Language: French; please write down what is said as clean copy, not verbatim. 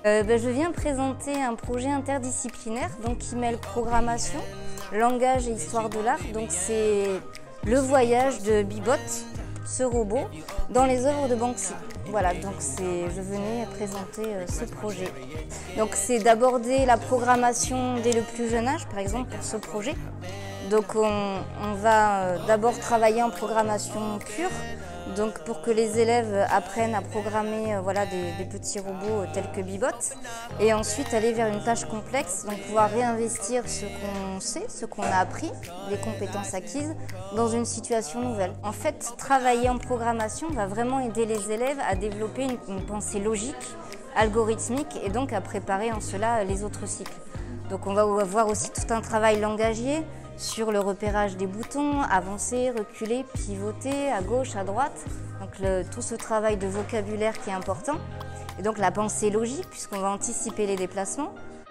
Je viens présenter un projet interdisciplinaire donc, qui mêle programmation, langage et histoire de l'art. Donc c'est le voyage de Bibot, ce robot, dans les œuvres de Banksy. Voilà, donc je venais présenter ce projet. Donc c'est d'aborder la programmation dès le plus jeune âge, par exemple pour ce projet. Donc on va d'abord travailler en programmation pure, donc pour que les élèves apprennent à programmer des petits robots tels que Bibot, et ensuite aller vers une tâche complexe, donc pouvoir réinvestir ce qu'on sait, ce qu'on a appris, les compétences acquises, dans une situation nouvelle. En fait, travailler en programmation va vraiment aider les élèves à développer une pensée logique, algorithmique, et donc à préparer en cela les autres cycles. Donc on va avoir aussi tout un travail langagier, sur le repérage des boutons, avancer, reculer, pivoter, à gauche, à droite. Donc tout ce travail de vocabulaire qui est important. Et donc la pensée logique, puisqu'on va anticiper les déplacements.